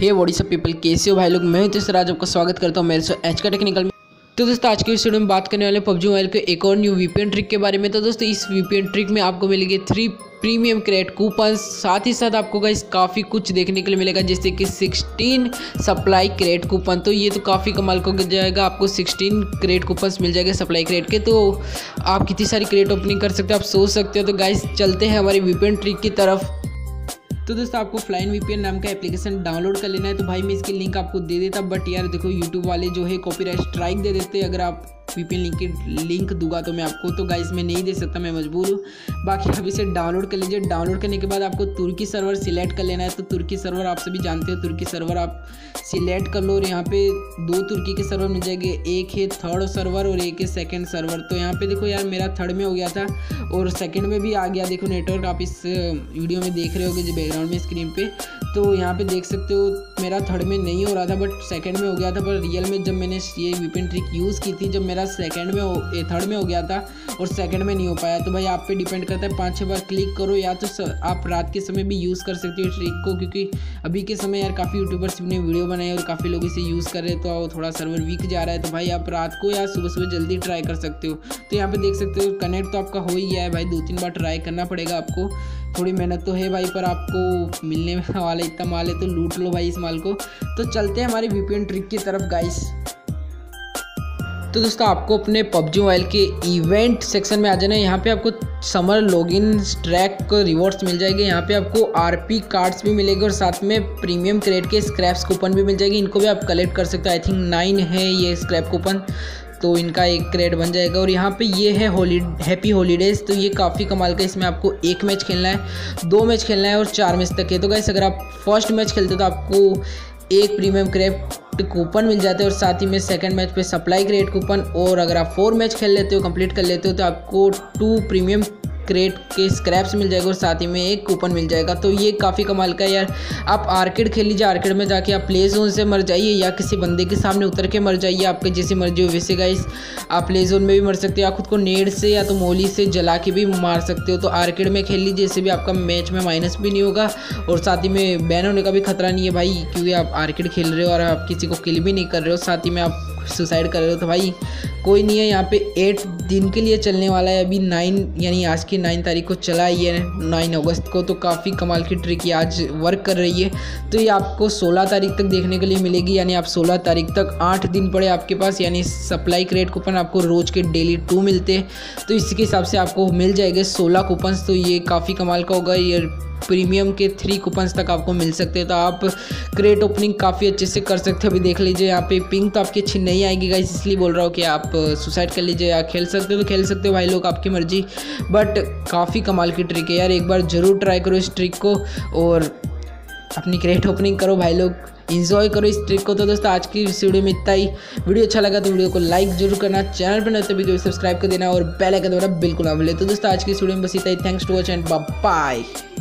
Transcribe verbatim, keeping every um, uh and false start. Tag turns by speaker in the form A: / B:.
A: Hey what's up people, कैसे हो भाई लोग। मैं तो सर आज आपका स्वागत करता हूँ मेरे से एच का टेक्निकल में। तो दोस्तों आज के इस वीडियो में बात करने वाले पबजी मोबाइल के एक और न्यू वीपीएन ट्रिक के बारे में। तो दोस्तों इस वीपीएन ट्रिक में आपको मिलेगी थ्री प्रीमियम क्रेट कूपन, साथ ही साथ आपको गाइस काफ़ी कुछ देखने के लिए मिलेगा, जैसे कि सोलह सप्लाई क्रेट कूपन। तो ये तो काफ़ी कमाल को जाएगा, आपको सोलह क्रेट कूपन्स मिल जाएंगे सप्लाई क्रेट के। तो आप कितनी सारी क्रेट ओपनिंग कर सकते हो, आप सोच सकते हो। तो गाइस चलते हैं हमारे वीपीएन ट्रिक की तरफ। तो दोस्तों आपको फ्लाइन वीपीएन नाम का एप्लीकेशन डाउनलोड कर लेना है। तो भाई मैं इसकी लिंक आपको दे देता, बट यार देखो यूट्यूब वाले जो है कॉपीराइट स्ट्राइक दे देते अगर आप वीपीएन लिंक की लिंक दूंगा तो मैं आपको। तो गाइस मैं नहीं दे सकता, मैं मजबूर हूँ। बाकी आप इसे डाउनलोड कर लीजिए। डाउनलोड करने के बाद आपको तुर्की सर्वर सिलेक्ट कर लेना है। तो तुर्की सर्वर आप सभी जानते हो, तुर्की सर्वर आप सिलेक्ट कर लो। और यहाँ पे दो तुर्की के सर्वर मिल जाएंगे, एक है थर्ड सर्वर और एक है सेकंड सर्वर। तो यहाँ पे देखो यार मेरा थर्ड में हो गया था और सेकंड में भी आ गया। देखो नेटवर्क आप इस वीडियो में देख रहे होगे जो बैकग्राउंड में स्क्रीन पे। तो यहाँ पे देख सकते हो मेरा थर्ड में नहीं हो रहा था, बट सेकंड में हो गया था। पर रियल में जब मैंने ये वीपीएन ट्रिक यूज़ की थी, जब मेरा सेकंड में हो थर्ड में हो गया था और सेकंड में नहीं हो पाया। तो भाई आप पे डिपेंड करता है, पाँच छः बार क्लिक करो, या तो आप रात के समय भी यूज़ कर सकते हो ट्रिक को, क्योंकि अभी के समय यार काफ़ी यूट्यूबर्स ने वीडियो बनाए और काफ़ी लोग इसे यूज़ कर रहे हैं। तो थोड़ा सर्वर वीक जा रहा है, तो भाई आप रात को या सुबह सुबह जल्दी ट्राई कर सकते हो। तो यहाँ पे देख सकते हो कनेक्ट तो आपका हो ही गया है भाई, दो तीन बार ट्राई करना पड़ेगा आपको। थोड़ी मेहनत तो है भाई, पर आपको मिलने वाला इतना माल है तो लूट लो भाई इस माल को। तो चलते हैं हमारी वीपीएन ट्रिक की तरफ गाइस। तो दोस्तों आपको अपने पबजी मोबाइल के इवेंट सेक्शन में आ जाना है। यहाँ पे आपको समर लॉगिन ट्रैक रिवॉर्ड्स मिल जाएंगे। यहाँ पे आपको आरपी कार्ड्स भी मिलेंगे और साथ में प्रीमियम क्रेट के स्क्रैप्स कूपन भी मिल जाएगी। इनको भी आप कलेक्ट कर सकते हो। आई थिंक नाइन है ये स्क्रैप कूपन, तो इनका एक क्रेट बन जाएगा। और यहाँ पे ये है होली हैप्पी हॉलीडेज़। तो ये काफ़ी कमाल का, इसमें आपको एक मैच खेलना है, दो मैच खेलना है और चार मैच तक है। तो गाइस अगर आप फर्स्ट मैच खेलते हो तो आपको एक प्रीमियम क्रेट कूपन मिल जाते हैं और साथ ही में सेकंड मैच पे सप्लाई क्रेट कूपन। और अगर आप फोर मैच खेल लेते हो, कंप्लीट कर लेते हो, तो आपको टू प्रीमियम क्रेट के स्क्रैप्स मिल जाएगा और साथ ही में एक कूपन मिल जाएगा। तो ये काफ़ी कमाल का यार। आप आर्केड खेल लीजिए, आर्केड में जाके आप प्ले जोन से मर जाइए या किसी बंदे के सामने उतर के मर जाइए, आपके जैसी मर्जी हो वैसे गाइस। आप प्ले जोन में भी मर सकते हो, आप खुद को नेड से या तो मोली से जला के भी मार सकते हो। तो आर्केड में खेल लीजिए, इससे भी आपका मैच में माइनस भी नहीं होगा और साथ ही में बैन होने का भी खतरा नहीं है भाई, क्योंकि आप आर्केड खेल रहे हो और आप किसी को किल भी नहीं कर रहे हो, साथ ही में आप सुसाइड कर रहे हो। तो भाई कोई नहीं है, यहाँ पे एट दिन के लिए चलने वाला है। अभी नाइन यानी आज की नाइन तारीख को चला ही है, नाइन अगस्त को। तो काफ़ी कमाल की ट्रिक ये आज वर्क कर रही है। तो ये आपको सोलह तारीख तक देखने के लिए मिलेगी, यानी आप सोलह तारीख तक आठ दिन पड़े आपके पास, यानी सप्लाई क्रेट कूपन आपको रोज़ के डेली टू मिलते हैं। तो इसके हिसाब से आपको मिल जाएंगे सोलह कूपन्स। तो ये काफ़ी कमाल का होगा। ये प्रीमियम के थ्री कूपन्स तक आपको मिल सकते हैं। तो आप क्रेट ओपनिंग काफ़ी अच्छे से कर सकते हो। अभी देख लीजिए यहाँ पे पिंग तो आपकी अच्छी नहीं आएगी गाइस, इसलिए बोल रहा हूँ कि आप सुसाइड कर लीजिए या खेल सकते हो तो खेल सकते हो भाई लोग, आपकी मर्जी। बट काफ़ी कमाल की ट्रिक है यार, एक बार ज़रूर ट्राई करो इस ट्रिक को और अपनी क्रेट ओपनिंग करो भाई लोग, इंजॉय करो इस ट्रिक को। तो दोस्तों आज की इस वीडियो में इतना ही। वीडियो अच्छा लगा तो वीडियो को लाइक जरूर करना, चैनल पर नए तो वीडियो सब्सक्राइब कर देना और बेल आइकन दबाना बिल्कुल ना भूलें। तो दोस्तों आज की इस वीडियो में बस इतना ही। Thanks to watch and bye bye.